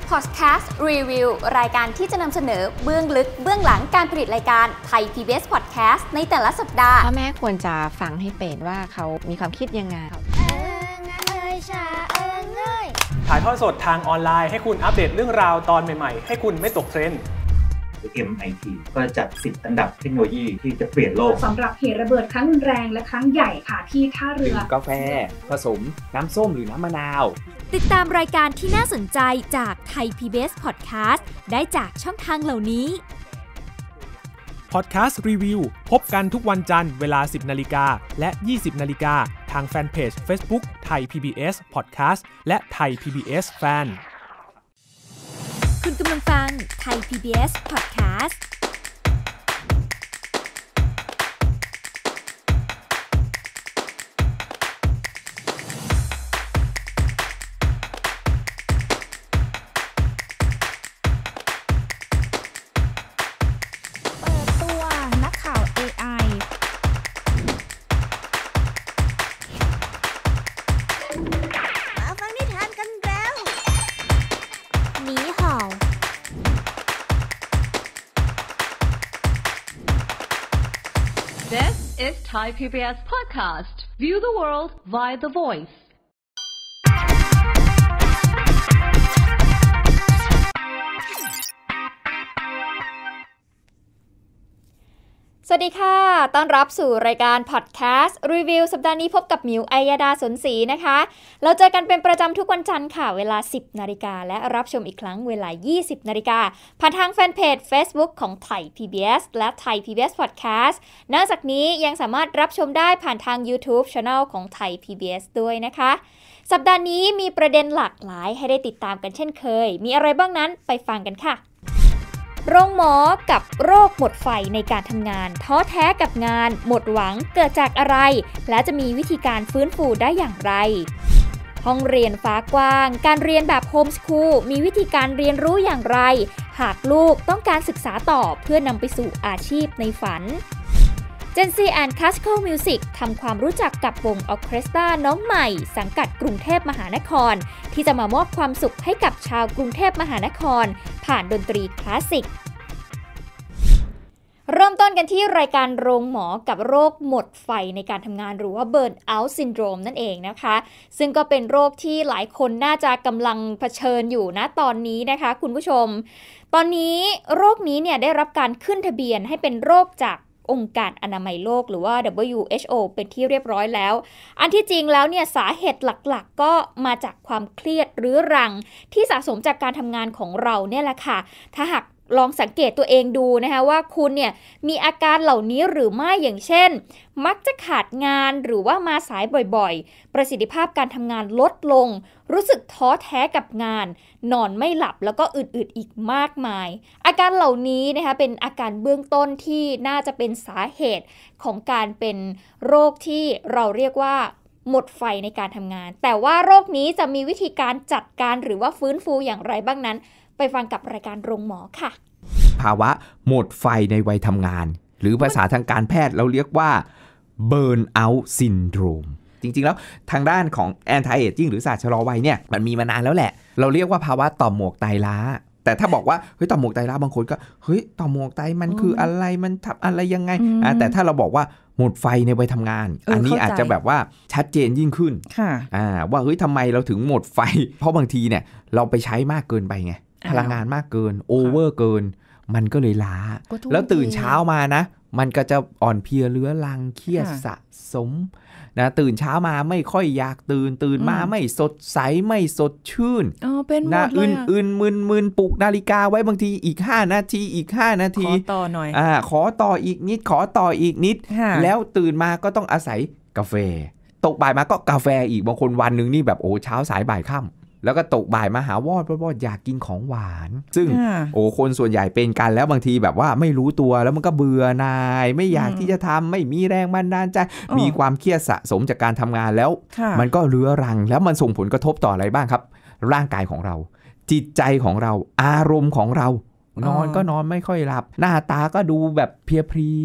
Podcast Review รายการที่จะนำเสนอเบื้องลึกเบื้องหลังการผลิตรายการไทย PBS Podcast ในแต่ละสัปดาห์พ่อแม่ควรจะฟังให้เป็นว่าเขามีความคิดยังไงถ่ายทอดสดทางออนไลน์ให้คุณอัปเดตเรื่องราวตอนใหม่ๆให้คุณไม่ตกเทรนด์ MIT ก็จัด10 อันดับเทคโนโลยีที่จะเปลี่ยนโลกสำหรับเหตุระเบิดครั้งรุนแรงและครั้งใหญ่ค่ะที่ท่าเรือกาแฟผสมน้ำส้มหรือน้ำมะนาวติดตามรายการที่น่าสนใจจากไทย PBS Podcast ได้จากช่องทางเหล่านี้ Podcast Review พบกันทุกวันจันทร์เวลา 10 นาฬิกาและ 20 นาฬิกาทางแฟนเพจ Facebook ไทย PBS Podcast และไทย PBS Fan คุณกำลังฟังไทย PBS Podcast This is Thai PBS Podcast. View the world via the voice. สวัสดีค่ะต้อนรับสู่รายการ Podcast Review สัปดาห์นี้พบกับหมิวอัยดาสนศรีนะคะเราเจอกันเป็นประจำทุกวันจันทร์ค่ะเวลา 10 นาฬิกาและรับชมอีกครั้งเวลา 20 นาฬิกาผ่านทางแฟนเพจ Facebook ของไทย PBS และไทย PBS Podcast นอกจากนี้ยังสามารถรับชมได้ผ่านทาง YouTube Channel ของไทย PBS ด้วยนะคะสัปดาห์นี้มีประเด็นหลากหลายให้ได้ติดตามกันเช่นเคยมีอะไรบ้างนั้นไปฟังกันค่ะโรงหมอกับโรคหมดไฟในการทำงานท้อแท้กับงานหมดหวังเกิดจากอะไรและจะมีวิธีการฟื้นฟูได้อย่างไรห้องเรียนฟ้ากว้างการเรียนแบบโฮมสคูลมีวิธีการเรียนรู้อย่างไรหากลูกต้องการศึกษาต่อเพื่อนำไปสู่อาชีพในฝัน Gen Z and Classical Music ทำความรู้จักกับวงออร์เคสตราน้องใหม่สังกัดกรุงเทพมหานครที่จะมามอบความสุขให้กับชาวกรุงเทพมหานครผ่านดนตรีคลาสสิกเริ่มต้นกันที่รายการโรงหมอกับโรคหมดไฟในการทำงานหรือว่า Burn Out Syndrome นั่นเองนะคะซึ่งก็เป็นโรคที่หลายคนน่าจะกำลังเผชิญอยู่นะตอนนี้นะคะคุณผู้ชมตอนนี้โรคนี้เนี่ยได้รับการขึ้นทะเบียนให้เป็นโรคจากองค์การอนามัยโลกหรือว่า WHO เป็นที่เรียบร้อยแล้วอันที่จริงแล้วเนี่ยสาเหตุหลักๆก็มาจากความเครียดเรื้อรังที่สะสมจากการทำงานของเราเนี่ยแหละค่ะถ้าหากลองสังเกตตัวเองดูนะคะว่าคุณเนี่ยมีอาการเหล่านี้หรือไม่อย่างเช่นมักจะขาดงานหรือว่ามาสายบ่อยๆประสิทธิภาพการทำงานลดลงรู้สึกท้อแท้กับงานนอนไม่หลับแล้วก็อื่นๆอีกมากมายอาการเหล่านี้นะคะเป็นอาการเบื้องต้นที่น่าจะเป็นสาเหตุของการเป็นโรคที่เราเรียกว่าหมดไฟในการทำงานแต่ว่าโรคนี้จะมีวิธีการจัดการหรือว่าฟื้นฟูอย่างไรบ้างนั้นไปฟังกับรายการโรงหมอค่ะภาวะหมดไฟในวัยทำงานหรือภาษาทางการแพทย์เราเรียกว่า Burn Out Syndrome จริงๆแล้วทางด้านของ Anti Aging หรือศาสตร์ชะลอวัยเนี่ยมันมีมานานแล้วแหละเราเรียกว่าภาวะต่อมหมวกไตล้าแต่ถ้าบอกว่าเฮ้ยต่อมหมวกไตล้าบางคนก็เฮ้ยต่อมหมวกไตมันคืออะไรมันทำอะไรยังไงแต่ถ้าเราบอกว่าหมดไฟในวัยทำงานอันนี้อาจจะแบบว่าชัดเจนยิ่งขึ้นว่าเฮ้ยทำไมเราถึงหมดไฟเพราะบางทีเนี่ยเราไปใช้มากเกินไปไงพลังงานมากเกินโอเวอร์เกินมันก็เลยล้าแล้วตื่นเช้ามานะมันก็จะอ่อนเพลียเรื้อรังเครียดสะสมนะตื่นเช้ามาไม่ค่อยอยากตื่นมาไม่สดใสไม่สดชื่นเป็นหมดเลยอื่นมึนปลุกนาฬิกาไว้บางทีอีก5นาทีอีก5นาทีขอต่อหน่อยขอต่ออีกนิดขอต่ออีกนิดแล้วตื่นมาก็ต้องอาศัยกาแฟตกบ่ายมาก็กาแฟอีกบางคนวันนึงนี่แบบโอ้เช้าสายบ่ายค่ำแล้วก็ตกบ่ายมาหาวอดอยากกินของหวานซึ่งคนส่วนใหญ่เป็นกันแล้วบางทีแบบว่าไม่รู้ตัวแล้วมันก็เบื่อหน่ายไม่อยากที่จะทำไม่มีแรงบันดาลใจมีความเครียดสะสมจากการทำงานแล้วมันก็เรื้อรังแล้วมันส่งผลกระทบต่ออะไรบ้างครับร่างกายของเราจิตใจของเราอารมณ์ของเรานอนก็นอนไม่ค่อยหลับหน้าตาก็ดูแบบเพลียๆ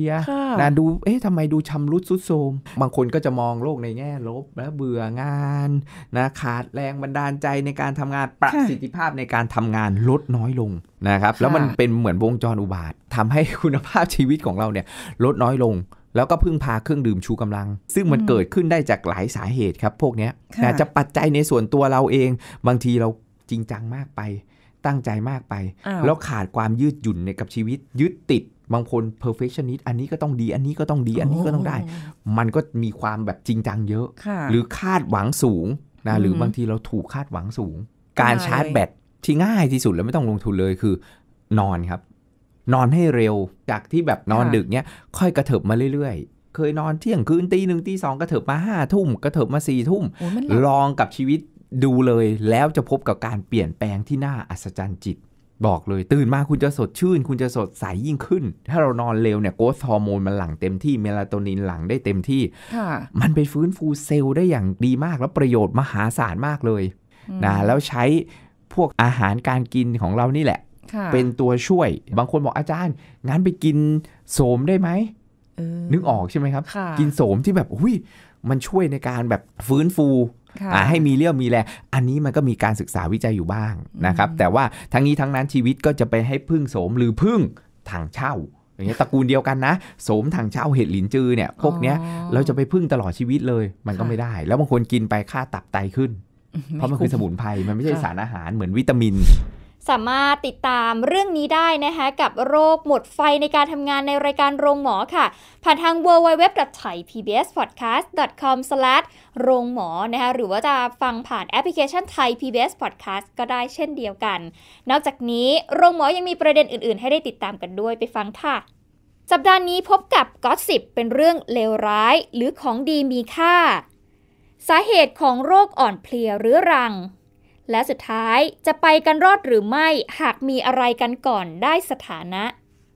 นะดูทำไมดูชำรุดทรุดโทรมบางคนก็จะมองโลกในแง่ลบแล้วเบื่องานนะขาดแรงบันดาลใจในการทำงานประสิทธิภาพในการทำงานลดน้อยลงนะครับแล้วมันเป็นเหมือนวงจรอุบาททำให้คุณภาพชีวิตของเราเนี่ยลดน้อยลงแล้วก็พึ่งพาเครื่องดื่มชูกำลังซึ่งมันเกิดขึ้นได้จากหลายสาเหตุครับพวกนี้นะจะปัจจัยในส่วนตัวเราเองบางทีเราจริงจังมากไปตั้งใจมากไปแล้วขาดความยืดหยุ่นในกับชีวิตยึดติดบางคน perfectionist อันนี้ก็ต้องดีอันนี้ก็ต้องดีอันนี้ก็ต้องได้มันก็มีความแบบจริงจังเยอะหรือคาดหวังสูงนะหรือบางทีเราถูกคาดหวังสูงการชาร์จแบตที่ง่ายที่สุดแล้วไม่ต้องลงทุนเลยคือนอนครับนอนให้เร็วจากที่แบบนอนดึกเนี้ยค่อยกระเถิบมาเรื่อยๆเคยนอนเที่ยงคืนตีหนึ่งตีสองกระเถิบมา5 ทุ่มกระเถิบมา4 ทุ่มลองกับชีวิตดูเลยแล้วจะพบกับการเปลี่ยนแปลงที่น่าอัศจรรย์จิตบอกเลยตื่นมาคุณจะสดชื่นคุณจะสดใสยิ่งขึ้นถ้าเรานอนเร็วเนี่ยโกรทฮอร์โมนมันหลั่งเต็มที่เมลาโทนินหลั่งได้เต็มที่มันไปฟื้นฟูเซลล์ได้อย่างดีมากแล้วประโยชน์มหาศาลมากเลยนะแล้วใช้พวกอาหารการกินของเรานี่แหละเป็นตัวช่วยบางคนบอกอาจารย์งั้นไปกินโสมได้ไหมนึกออกใช่ไหมครับกินโสมที่แบบมันช่วยในการแบบฟื้นฟูให้มีเรี่ยวมีแรงอันนี้มันก็มีการศึกษาวิจัยอยู่บ้างนะครับแต่ว่าทั้งนี้ทั้งนั้นชีวิตก็จะไปให้พึ่งโสมหรือพึ่งถังเช่าอย่างเงี้ยตระกูลเดียวกันนะโสมถังเช่าเห็ดหลินจือเนี่ยพวกเนี้ยเราจะไปพึ่งตลอดชีวิตเลยมันก็ไม่ได้แล้วบางคนกินไปค่าตับไตขึ้นเพราะมันคือสมุนไพรมันไม่ใช่สารอาหารเหมือนวิตามินสามารถติดตามเรื่องนี้ได้นะคะกับโรคหมดไฟในการทำงานในรายการโรงหมอค่ะผ่านทาง www.thaipbspodcast.com/ โรงหมอนะคะหรือว่าจะฟังผ่านแอปพลิเคชัน Thai PBS Podcast ก็ได้เช่นเดียวกันนอกจากนี้โรงหมอยังมีประเด็นอื่นๆให้ได้ติดตามกันด้วยไปฟังค่ะสัปดาห์นี้พบกับก็อสซิปเป็นเรื่องเลวร้ายหรือของดีมีค่าสาเหตุของโรคอ่อนเพลียเรื้อรังและสุดท้ายจะไปกันรอดหรือไม่หากมีอะไรกันก่อนได้สถานะ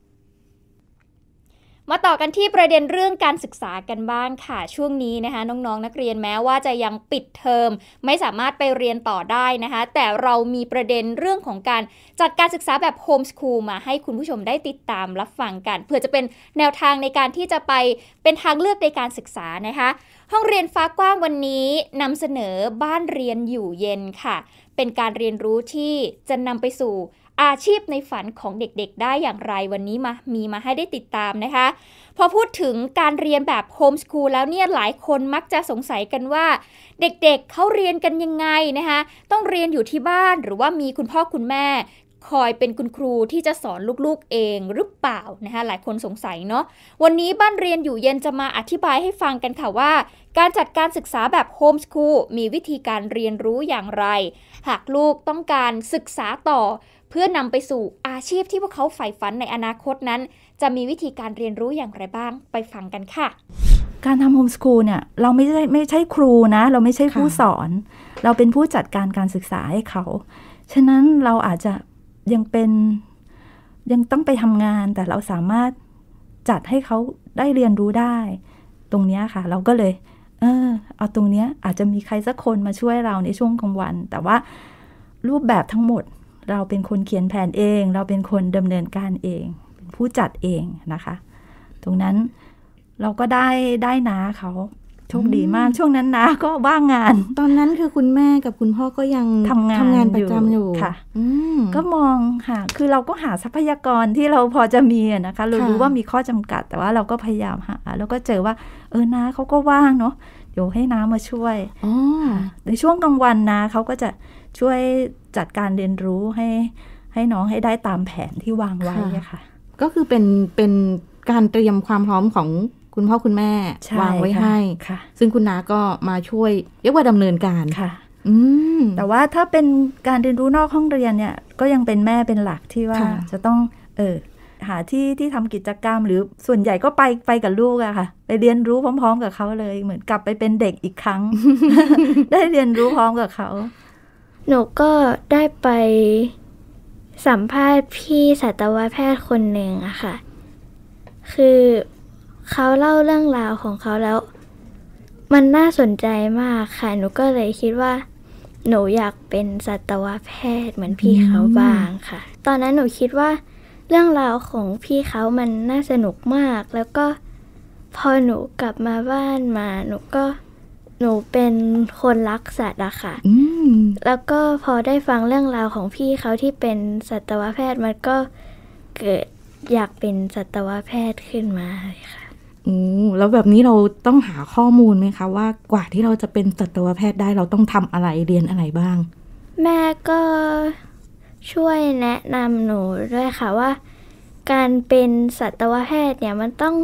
มาต่อกันที่ประเด็นเรื่องการศึกษากันบ้างค่ะช่วงนี้นะคะน้องๆนักเรียนแม้ว่าจะยังปิดเทอมไม่สามารถไปเรียนต่อได้นะคะแต่เรามีประเด็นเรื่องของการจัดการศึกษาแบบโฮมสคูลมาให้คุณผู้ชมได้ติดตามรับฟังกันเพื่อจะเป็นแนวทางในการที่จะไปเป็นทางเลือกในการศึกษานะคะห้องเรียนฟ้ากว้างวันนี้นำเสนอบ้านเรียนอยู่เย็นค่ะเป็นการเรียนรู้ที่จะนำไปสู่อาชีพในฝันของเด็กๆได้อย่างไรวันนี้มีมาให้ได้ติดตามนะคะพอพูดถึงการเรียนแบบโฮมสคูลแล้วเนี่ยหลายคนมักจะสงสัยกันว่าเด็กๆเขาเรียนกันยังไงนะคะต้องเรียนอยู่ที่บ้านหรือว่ามีคุณพ่อคุณแม่คอยเป็นคุณครูที่จะสอนลูกๆเองหรือเปล่านะคะหลายคนสงสัยเนาะวันนี้บ้านเรียนอยู่เย็นจะมาอธิบายให้ฟังกันค่ะว่าการจัดการศึกษาแบบโฮมสคูลมีวิธีการเรียนรู้อย่างไรหากลูกต้องการศึกษาต่อเพื่อนำไปสู่อาชีพที่พวกเขาใฝ่ฝันในอนาคตนั้นจะมีวิธีการเรียนรู้อย่างไรบ้างไปฟังกันค่ะการทำโฮมสคูลเนี่ยเราไม่ใช่ครูนะเราไม่ใช่ผู้สอนเราเป็นผู้จัดการการศึกษาให้เขาฉะนั้นเราอาจจะยังต้องไปทำงานแต่เราสามารถจัดให้เขาได้เรียนรู้ได้ตรงนี้ค่ะเราก็เลยเอาตรงนี้อาจจะมีใครสักคนมาช่วยเราในช่วงกลางวันแต่ว่ารูปแบบทั้งหมดเราเป็นคนเขียนแผนเองเราเป็นคนดำเนินการเองเป็นผู้จัดเองนะคะตรงนั้นเราก็ได้น้าเขาโชคดีมากช่วงนั้นน้าก็ว่างงานตอนนั้นคือคุณแม่กับคุณพ่อก็ยังทำงานประจำอยู่ค่ะก็มองค่ะคือเราก็หาทรัพยากรที่เราพอจะมีนะคะเรารู้ว่ามีข้อจำกัดแต่ว่าเราก็พยายามหาแล้วก็เจอว่าน้าเขาก็ว่างเนาะเดี๋ยวให้น้ามาช่วยในช่วงกลางวันน้าเขาก็จะช่วยจัดการเรียนรู้ให้น้องให้ได้ตามแผนที่วางไว้ค่ะก็คือเป็นการเตรียมความพร้อมของคุณพ่อคุณแม่วางไว้ให้ซึ่งคุณน้าก็มาช่วยเรียกว่าดำเนินการค่ะแต่ว่าถ้าเป็นการเรียนรู้นอกห้องเรียนเนี่ยก็ยังเป็นแม่เป็นหลักที่ว่าจะต้องหาที่ทำกิจกรรมหรือส่วนใหญ่ก็ไปกับลูกอะค่ะไปเรียนรู้พร้อมๆกับเขาเลยเหมือนกลับไปเป็นเด็กอีกครั้ง ได้เรียนรู้พร้อมกับเขาหนูก็ได้ไปสัมภาษณ์พี่สัตวแพทย์คนหนึ่งอะค่ะคือเขาเล่าเรื่องราวของเขาแล้วมันน่าสนใจมากค่ะหนูก็เลยคิดว่าหนูอยากเป็นสัตวแพทย์เหมือนพี่เขาบ้างค่ะตอนนั้นหนูคิดว่าเรื่องราวของพี่เขามันน่าสนุกมากแล้วก็พอหนูกลับมาบ้านมาหนูเป็นคนรักสัตว์อะค่ะแล้วก็พอได้ฟังเรื่องราวของพี่เขาที่เป็นสัตวแพทย์มันก็เกิดอยากเป็นสัตวแพทย์ขึ้นมาเลยค่ะแล้วแบบนี้เราต้องหาข้อมูลไหมคะว่ากว่าที่เราจะเป็นสัตวแพทย์ได้เราต้องทำอะไรเรียนอะไรบ้างแม่ก็ช่วยแนะนำหนูด้วยค่ะว่าการเป็นสัตวแพทย์เนี่ยมันต้อง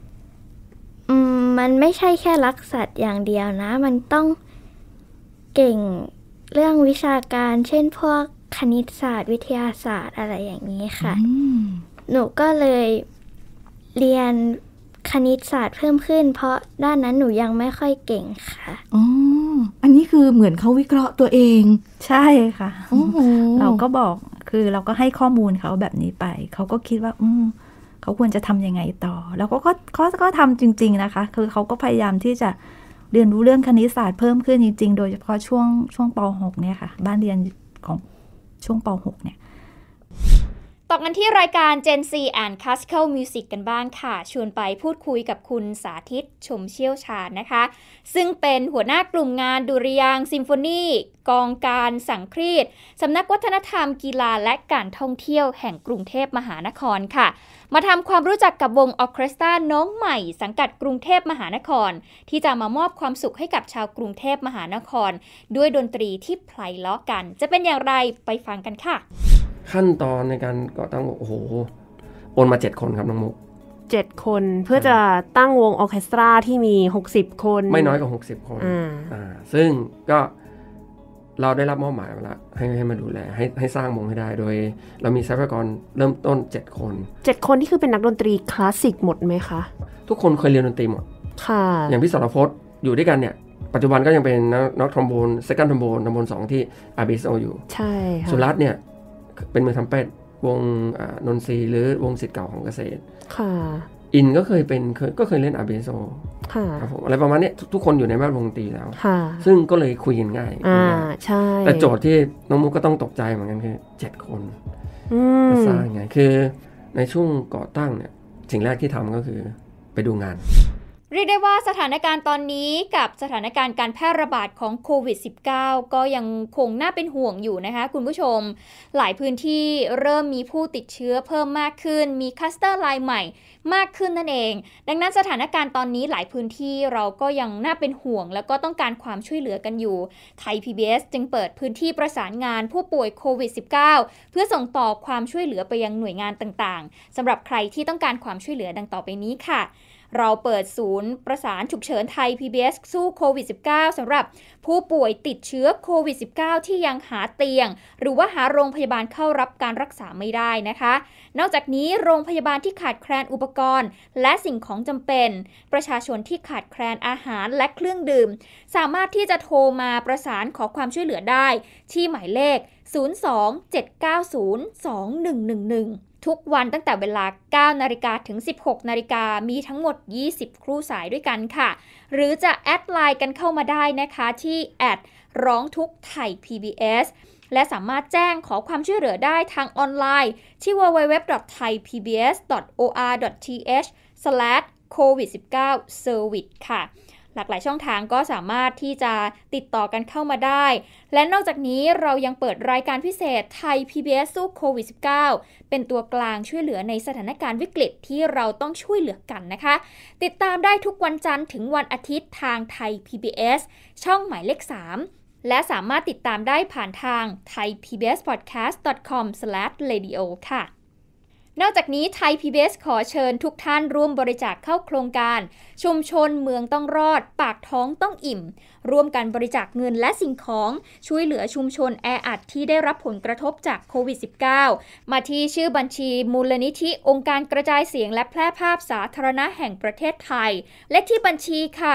มันไม่ใช่แค่รักสัตว์อย่างเดียวนะมันต้องเก่งเรื่องวิชาการเช่นพวกคณิตศาสตร์วิทยาศาสตร์อะไรอย่างนี้ค่ะหนูก็เลยเรียนคณิตศาสตร์เพิ่มขึ้นเพราะด้านนั้นหนูยังไม่ค่อยเก่งค่ะอันนี้คือเหมือนเขาวิเคราะห์ตัวเองใช่ค่ะเราก็บอกคือเราก็ให้ข้อมูลเขาแบบนี้ไปเขาก็คิดว่าเขาควรจะทำยังไงต่อแล้วก็ทำจริงๆนะคะคือเขาก็พยายามที่จะเรียนรู้เรื่องคณิตศาสตร์เพิ่มขึ้นจริงๆโดยเฉพาะช่วงป .6 เนี่ยค่ะบ้านเรียนของช่วงป .6 เนี่ยต่อกันที่รายการ Gen Z and Classical Music กันบ้างค่ะชวนไปพูดคุยกับคุณสาธิตชมเชี่ยวชาญนะคะซึ่งเป็นหัวหน้ากลุ่มงานดุริยางค์ซิมโฟนีกองการสังครีตสำนักวัฒนธรรมกีฬาและการท่องเที่ยวแห่งกรุงเทพมหานครค่ะมาทำความรู้จักกับวงออร์เคสตราน้องใหม่สังกัดกรุงเทพมหานครที่จะมามอบความสุขให้กับชาวกรุงเทพมหานครด้วยดนตรีที่ไพเราะกันจะเป็นอย่างไรไปฟังกันค่ะขั้นตอนในการก่อตั้งโอ้โหโอนมา7คนครับน้องมุก 7คนเพื่อจะตั้งวงออร์เคสตราที่มี60คนไม่น้อยกว่า60คนซึ่งก็เราได้รับมอบหมายมาแล้วให้มาดูแลให้สร้างวงให้ได้โดยเรามีทรัพยากรเริ่มต้น7คนที่คือเป็นนักดนตรีคลาสสิกหมดไหมคะทุกคนเคยเรียนดนตรีหมดค่ะอย่างพี่สรพจน์อยู่ด้วยกันเนี่ยปัจจุบันก็ยังเป็นนักทรอมโบนเซคันด์ทรอมโบน2ที่ RBSO อยู่ใช่ค่ะสุรัตน์เนี่ยเป็นมือทำเป็ดวงนนทรีหรือวงศิษย์เก่าของเกษตรค่ะอินก็เคยเล่น RBSO ค่ะครับผมอะไรประมาณนี้ทุกคนอยู่ในแวดวงดนตรีแล้วค่ะซึ่งก็เลยคุยกันง่ายใช่แต่โจทย์ที่น้องมุกก็ต้องตกใจเหมือนกันคือ7คนจะสร้างไงคือในช่วงก่อตั้งเนี่ยสิ่งแรกที่ทำก็คือไปดูงานเรียกได้ว่าสถานการณ์ตอนนี้กับสถานการณ์การแพร่ระบาดของโควิด -19 ก็ยังคงน่าเป็นห่วงอยู่นะคะคุณผู้ชมหลายพื้นที่เริ่มมีผู้ติดเชื้อเพิ่มมากขึ้นมีคลัสเตอร์รายใหม่มากขึ้นนั่นเองดังนั้นสถานการณ์ตอนนี้หลายพื้นที่เราก็ยังน่าเป็นห่วงแล้วก็ต้องการความช่วยเหลือกันอยู่ไทย PBS จึงเปิดพื้นที่ประสานงานผู้ป่วยโควิด -19 เพื่อส่งต่อความช่วยเหลือไปยังหน่วยงานต่างๆสำหรับใครที่ต้องการความช่วยเหลือดังต่อไปนี้ค่ะเราเปิดศูนย์ประสานฉุกเฉินไทย PBS สู้โควิด -19 สำหรับผู้ป่วยติดเชื้อโควิด -19 ที่ยังหาเตียงหรือว่าหาโรงพยาบาลเข้ารับการรักษาไม่ได้นะคะนอกจากนี้โรงพยาบาลที่ขาดแคลนอุปกรณ์และสิ่งของจำเป็นประชาชนที่ขาดแคลนอาหารและเครื่องดื่มสามารถที่จะโทรมาประสานขอความช่วยเหลือได้ที่หมายเลข 02-790-2111ทุกวันตั้งแต่เวลา 9 นาฬิกาถึง 16 นาฬิกามีทั้งหมด 20 ครู่สายด้วยกันค่ะหรือจะแอดไลน์กันเข้ามาได้นะคะที่ร้องทุกข์ไทย PBS และสามารถแจ้งขอความช่วยเหลือได้ทางออนไลน์ที่ www.thaipbs.or.th/covid19service ค่ะหลากหลายช่องทางก็สามารถที่จะติดต่อกันเข้ามาได้และนอกจากนี้เรายังเปิดรายการพิเศษไทย PBS สู้โควิด -19 เป็นตัวกลางช่วยเหลือในสถานการณ์วิกฤตที่เราต้องช่วยเหลือกันนะคะติดตามได้ทุกวันจันทร์ถึงวันอาทิตย์ทางไทย PBS ช่องหมายเลข 3และสามารถติดตามได้ผ่านทาง thaipbspodcast.com/radio ค่ะนอกจากนี้ไทย PBS ขอเชิญทุกท่านร่วมบริจาคเข้าโครงการชุมชนเมืองต้องรอดปากท้องต้องอิ่มร่วมกันบริจาคเงินและสิ่งของช่วยเหลือชุมชนแออัดที่ได้รับผลกระทบจากโควิด -19 มาที่ชื่อบัญชีมูลนิธิองค์การกระจายเสียงและแพร่ภาพสาธารณะแห่งประเทศไทยและที่บัญชีค่ะ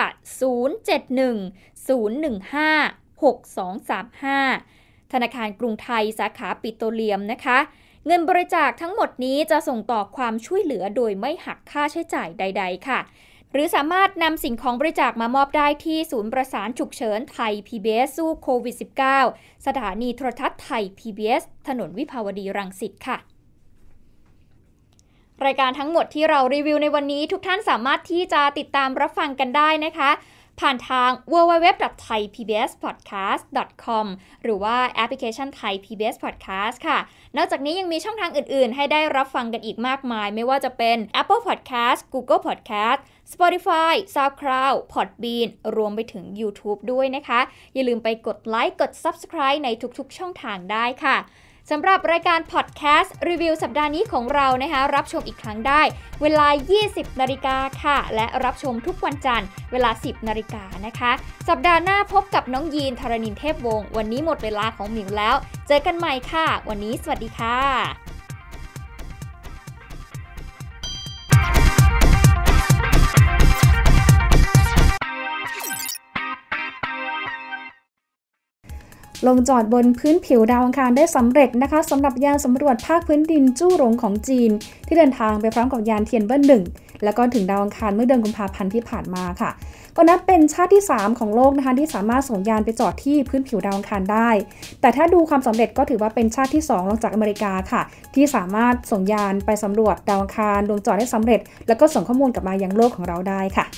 071-015-6235 ธนาคารกรุงไทยสาขาปิโตรเลียมนะคะเงินบริจาคทั้งหมดนี้จะส่งต่อความช่วยเหลือโดยไม่หักค่าใช้จ่ายใดๆค่ะหรือสามารถนำสิ่งของบริจาคมามอบได้ที่ศูนย์ประสานฉุกเฉินไทย PBS สู้โควิด -19 สถานีโทรทัศน์ไทย PBS ถนนวิภาวดีรังสิตค่ะรายการทั้งหมดที่เรารีวิวในวันนี้ทุกท่านสามารถที่จะติดตามรับฟังกันได้นะคะผ่านทาง www.thaipbspodcast.com หรือว่าแอปพลิเคชัน Thai PBS Podcast ค่ะนอกจากนี้ยังมีช่องทางอื่นๆให้ได้รับฟังกันอีกมากมายไม่ว่าจะเป็น Apple Podcast Google Podcast Spotify SoundCloud Podbean รวมไปถึง YouTube ด้วยนะคะอย่าลืมไปกดไลค์กด Subscribe ในทุกๆช่องทางได้ค่ะสำหรับรายการพอดแคสต์รีวิวสัปดาห์นี้ของเรานะคะรับชมอีกครั้งได้เวลา 20 นาฬิกาค่ะและรับชมทุกวันจันทร์เวลา 10 นาฬิกานะคะสัปดาห์หน้าพบกับน้องยีนธรณินเทพวงศ์วันนี้หมดเวลาของหมิวแล้วเจอกันใหม่ค่ะวันนี้สวัสดีค่ะลงจอดบนพื้นผิวดาวอังคารได้สำเร็จนะคะสำหรับยานสำรวจภาคพื้นดินจู้หลงของจีนที่เดินทางไปพร้อมกับยานเทียนเบิ้ล1แล้วก็ถึงดาวอังคารเมื่อเดือนกุมภาพันธ์ที่ผ่านมาค่ะก็นับเป็นชาติที่3ของโลกนะคะที่สามารถส่งยานไปจอดที่พื้นผิวดาวอังคารได้แต่ถ้าดูความสำเร็จก็ถือว่าเป็นชาติที่2รองจากอเมริกาค่ะที่สามารถส่งยานไปสำรวจดาวอังคารลงจอดได้สำเร็จแล้วก็ส่งข้อมูลกลับมายังโลกของเราได้ค่ะ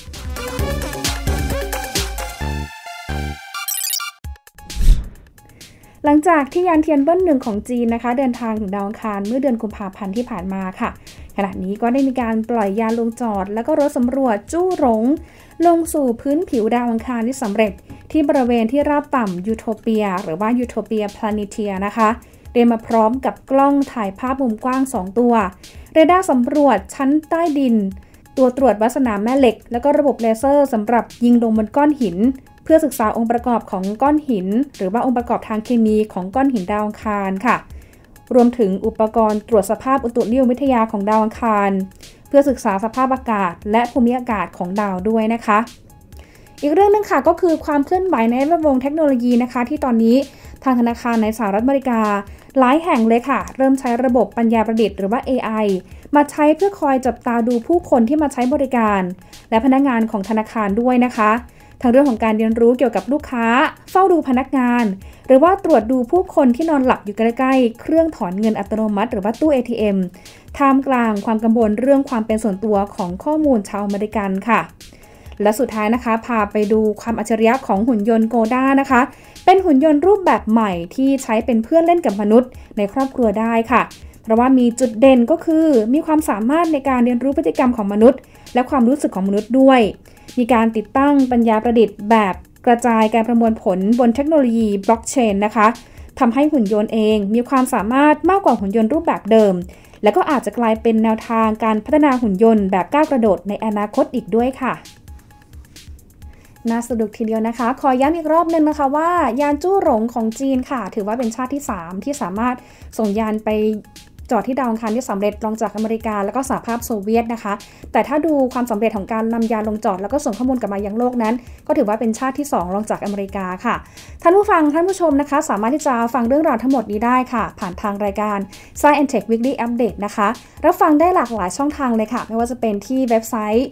หลังจากที่ยานเทียนเบิ้ล1ของจีนนะคะเดินทางถึงดาวอังคารเมื่อเดือนกุมภาพันธ์ที่ผ่านมาค่ะขณะนี้ก็ได้มีการปล่อยยานลงจอดแล้วก็รถสำรวจจู้หลงลงสู่พื้นผิวดาวอังคารที่สำเร็จที่บริเวณที่ราบต่ำยูโทเปียหรือว่ายูโทเปียพลาเนเทียนะคะเดินมาพร้อมกับกล้องถ่ายภาพมุมกว้าง2ตัวเรดาร์สำรวจชั้นใต้ดินตัวตรวจวัดสนามแม่เหล็กแล้วก็ระบบเลเซอร์สำหรับยิงลงบนก้อนหินเพื่อศึกษาองค์ประกอบของก้อนหินหรือว่าองค์ประกอบทางเคมีของก้อนหินดาวอังคารค่ะรวมถึงอุปกรณ์ตรวจสภาพอุตุนิยมวิทยาของดาวอังคารเพื่อศึกษาสภาพอากาศและภูมิอากาศของดาวด้วยนะคะอีกเรื่องนึงค่ะก็คือความเคลื่อนไหวในแวดวงเทคโนโลยีนะคะที่ตอนนี้ทางธนาคารในสหรัฐอเมริกาหลายแห่งเลยค่ะเริ่มใช้ระบบปัญญาประดิษฐ์หรือว่า AI มาใช้เพื่อคอยจับตาดูผู้คนที่มาใช้บริการและพนักงานของธนาคารด้วยนะคะทั้งเรื่องของการเรียนรู้เกี่ยวกับลูกค้าเฝ้าดูพนักงานหรือว่าตรวจดูผู้คนที่นอนหลับอยู่ใกล้ๆเครื่องถอนเงินอัตโนมัติหรือว่าตู้ ATM ท่ามกลางความกังวลเรื่องความเป็นส่วนตัวของข้อมูลชาวอเมริกันค่ะและสุดท้ายนะคะพาไปดูความอัจฉริยะของหุ่นยนต์โกด้านะคะเป็นหุ่นยนต์รูปแบบใหม่ที่ใช้เป็นเพื่อนเล่นกับมนุษย์ในครอบครัวได้ค่ะเพราะว่ามีจุดเด่นก็คือมีความสามารถในการเรียนรู้พฤติกรรมของมนุษย์และความรู้สึกของมนุษย์ด้วยมีการติดตั้งปัญญาประดิษฐ์แบบกระจายการประมวลผลบนเทคโนโลยีบล็อกเชนนะคะทำให้หุ่นยนต์เองมีความสามารถมากกว่าหุ่นยนต์รูปแบบเดิมและก็อาจจะกลายเป็นแนวทางการพัฒนาหุ่นยนต์แบบก้าวกระโดดในอนาคตอีกด้วยค่ะน่าสนุกทีเดียวนะคะขอย้ำอีกรอบนึงนะคะว่ายานจู้หลงของจีนค่ะถือว่าเป็นชาติที่3ที่สามารถส่งยานไปจอดที่ดาวอังคารที่สำเร็จรองจากอเมริกาแล้วก็สหภาพโซเวียตนะคะแต่ถ้าดูความสำเร็จของการนำยานลงจอดแล้วก็ส่งข้อมูลกลับมายังโลกนั้นก็ถือว่าเป็นชาติที่2รองจากอเมริกาค่ะท่านผู้ฟังท่านผู้ชมนะคะสามารถที่จะฟังเรื่องราวทั้งหมดนี้ได้ค่ะผ่านทางรายการ Science and Tech Weekly Update นะคะรับฟังได้หลากหลายช่องทางเลยค่ะไม่ว่าจะเป็นที่เว็บไซต์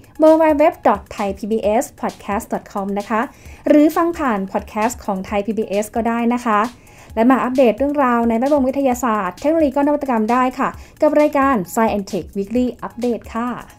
www.thaipbspodcast.com นะคะหรือฟังผ่านพอดแคสต์ของ Thai PBS ก็ได้นะคะและมาอัปเดตเรื่องราวในแวดวงวิทยาศาสตร์เทคโนโลยีและนวัตกรรมได้ค่ะกับรายการ Science and Tech Weekly Update ค่ะ